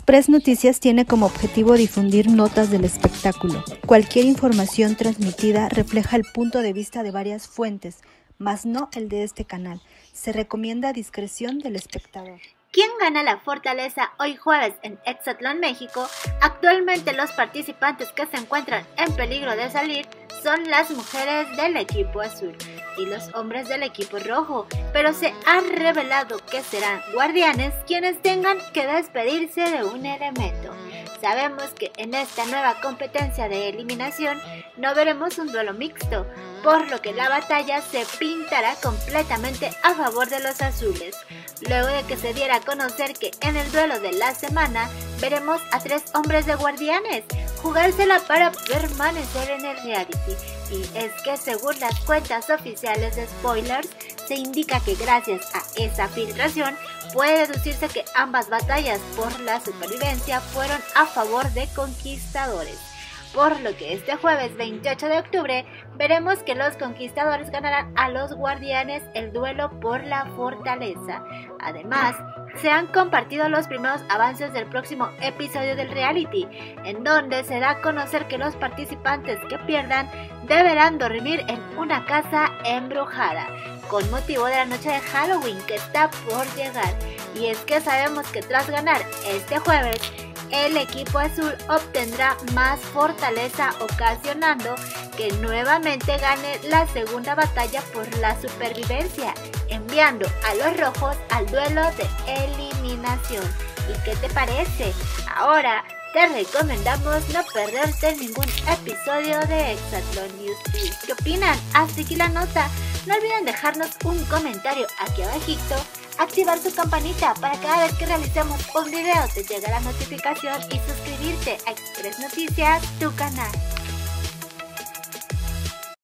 Express Noticias tiene como objetivo difundir notas del espectáculo. Cualquier información transmitida refleja el punto de vista de varias fuentes, mas no el de este canal. Se recomienda discreción del espectador. ¿Quién gana la Fortaleza hoy jueves en Exatlón, México? Actualmente los participantes que se encuentran en peligro de salir son las mujeres del equipo azul y los hombres del equipo rojo, pero se ha revelado que serán guardianes quienes tengan que despedirse de un elemento. Sabemos que en esta nueva competencia de eliminación no veremos un duelo mixto, por lo que la batalla se pintará completamente a favor de los azules. Luego de que se diera a conocer que en el duelo de la semana veremos a 3 hombres de guardianes jugársela para permanecer en el reality. Y es que según las cuentas oficiales de Spoilers, se indica que gracias a esa filtración puede deducirse que ambas batallas por la supervivencia fueron a favor de conquistadores. Por lo que este jueves 28 de octubre veremos que los conquistadores ganarán a los guardianes el duelo por la fortaleza. Además, se han compartido los primeros avances del próximo episodio del reality, en donde se da a conocer que los participantes que pierdan deberán dormir en una casa embrujada, con motivo de la noche de Halloween que está por llegar. Y es que sabemos que tras ganar este jueves, el equipo azul obtendrá más fortaleza, ocasionando que nuevamente gane la segunda batalla por la supervivencia, enviando a los rojos al duelo de eliminación. ¿Y qué te parece? Ahora te recomendamos no perderte ningún episodio de Exatlón News. ¿Qué opinan? Hasta aquí la nota. No olviden dejarnos un comentario aquí abajito, activar tu campanita para cada vez que realicemos un video te llegue la notificación y suscribirte a Express Noticias, tu canal.